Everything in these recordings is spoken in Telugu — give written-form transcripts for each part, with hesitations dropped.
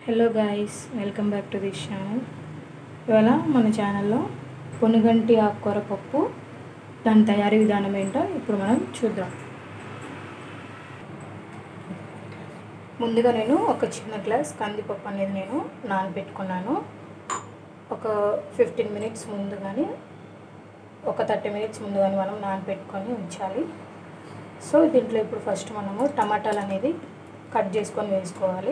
Hello guys, welcome back to this channel. ఇవాళ మన ఛానల్లో పొనుగంటి ఆకుకూర పప్పు దాని తయారీ విధానం ఏంటో ఇప్పుడు మనం చూద్దాం. ముందుగా నేను ఒక చిన్న గ్లాస్ కందిపప్పు అనేది నేను నానబెట్టుకున్నాను. ఒక 15 మినిట్స్ ముందు కానీ ఒక 30 మినిట్స్ ముందు కానీ మనం నానబెట్టుకొని ఉంచాలి. సో దీంట్లో ఇప్పుడు ఫస్ట్ మనము టమాటాలు అనేది కట్ చేసుకొని వేసుకోవాలి.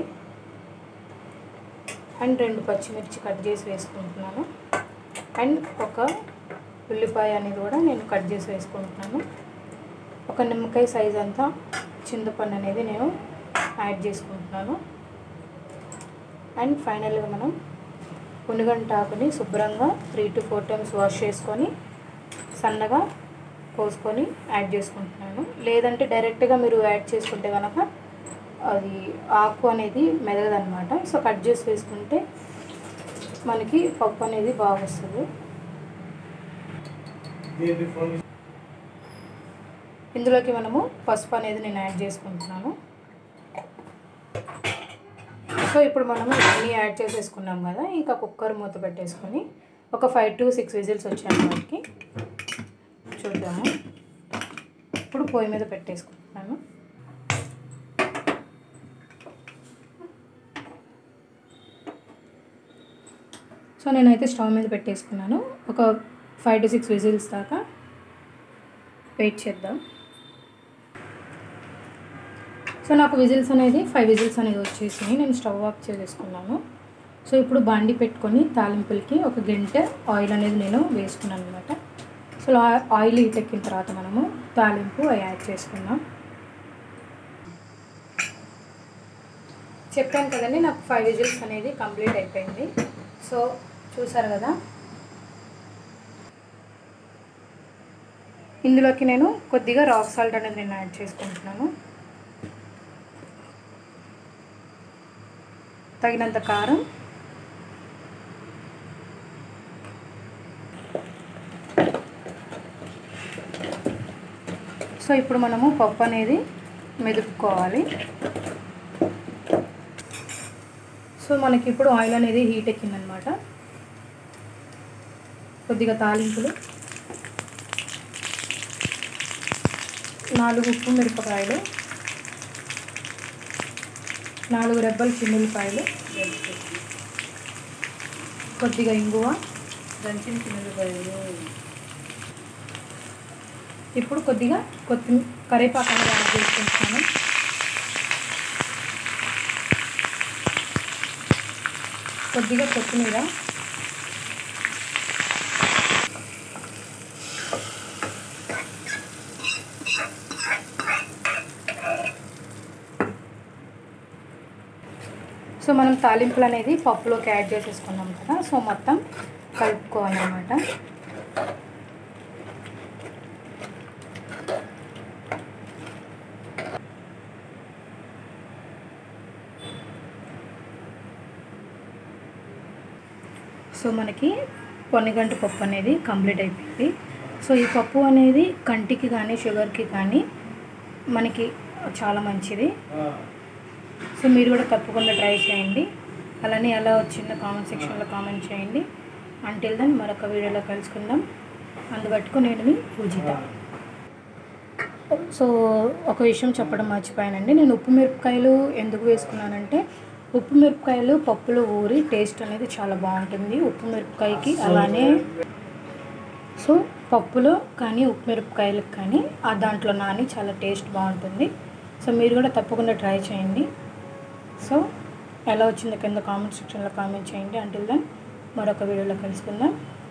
అండ్ 2 పచ్చిమిర్చి కట్ చేసి వేసుకుంటున్నాను. అండ్ ఒక ఉల్లిపాయ అనేది కూడా నేను కట్ చేసి వేసుకుంటున్నాను. ఒక నిమ్మకాయ సైజ్ అంతా చింతపండు అనేది నేను యాడ్ చేసుకుంటున్నాను. అండ్ ఫైనల్గా మనం పొనుగంటి ఆకుని శుభ్రంగా 3 to 4 times వాష్ చేసుకొని సన్నగా కోసుకొని యాడ్ చేసుకుంటున్నాను. లేదంటే డైరెక్ట్గా మీరు యాడ్ చేసుకుంటే కనుక అది ఆకు అనేది మెదగదనమాట. సో కట్ చేసి వేసుకుంటే మనకి పప్పు అనేది బాగా వస్తుంది. ఇందులోకి మనము పసుపు అనేది నేను యాడ్ చేసుకుంటున్నాను. సో ఇప్పుడు మనము అన్నీ యాడ్ చేసేసుకున్నాం కదా, ఇంకా కుక్కర్ మూత పెట్టేసుకొని ఒక 5 to 6 విజిల్స్ వచ్చాయి వాటికి చూద్దాము. ఇప్పుడు పొయ్యి మీద పెట్టేసుకుంటున్నాను. సో నేనైతే స్టవ్ మీద పెట్టేసుకున్నాను. ఒక 5 to 6 విజిల్స్ దాకా వెయిట్ చేద్దాం. సో నాకు విజిల్స్ అనేది 5 విజిల్స్ అనేది వచ్చేసి నేను స్టవ్ ఆఫ్ చేసేసుకున్నాను. సో ఇప్పుడు బాండి పెట్టుకొని తాలింపులకి ఒక గంట ఆయిల్ అనేది నేను వేసుకున్నాను అనమాట. సో ఆయిల్ హీట్ ఎక్కిన తర్వాత మనము తాలింపు యాడ్ చేసుకుందాం. చెప్పాను కదండి, నాకు 5 విజిల్స్ అనేది కంప్లీట్ అయిపోయింది. సో చూసారు కదా, ఇందులోకి నేను కొద్దిగా రాక్ సాల్ట్ అనేది నేను యాడ్ చేసుకుంటున్నాను. తగినంత కారం, సో ఇప్పుడు మనము పప్పు అనేది మెదుపుకోవాలి. సో మనకి ఇప్పుడు ఆయిల్ అనేది హీట్ ఎక్కిందనమాట. కొద్దిగా తాలింపులు, 4 ఉప్పు మిరపకాయలు, 4 రెబ్బలు చిన్నులపాయలు, కొద్దిగా ఇంగువ, దంచిన చిన్నులపాయలు. ఇప్పుడు కొద్దిగా కరివేపాకు అనేది యాడ్ చేసుకుంటున్నాను. కొద్దిగా కొత్తిమీర, సో మనం తాలింపులు అనేది పప్పులోకి యాడ్ చేసేసుకున్నాం కదా, సో మొత్తం కలుపుకోవాలన్నమాట. సో మనకి పొనుగంటి పప్పు అనేది కంప్లీట్ అయిపోయింది. సో ఈ పప్పు అనేది కంటికి కానీ షుగర్కి కానీ మనకి చాలా మంచిది. సో మీరు కూడా తప్పకుండా ట్రై చేయండి. అలానే ఎలా వచ్చిందో కామెంట్ సెక్షన్లో కామెంట్ చేయండి. అంటిల్ దెన్ మరొక వీడియోలో కలుసుకుందాం. అందువరకు నేను మీ పూజిత. సో ఒక విషయం చెప్పడం మర్చిపోయానండి, నేను ఉప్పు మిరపకాయలు ఎందుకు వేసుకున్నానంటే ఉప్పు మిరపకాయలు పప్పులో ఊరి టేస్ట్ అనేది చాలా బాగుంటుంది ఉప్పు మిరపకాయకి. అలానే సో పప్పులో కానీ ఉప్పు మిరపకాయలకు కానీ ఆ దాంట్లో నాని చాలా టేస్ట్ బాగుంటుంది. సో మీరు కూడా తప్పకుండా ట్రై చేయండి. సో ఎలా వచ్చిందో కింద కామెంట్ సెక్షన్లో కామెంట్ చేయండి. అంటిల్ దెన్ మరొక వీడియోలో కలుసుకుందాం.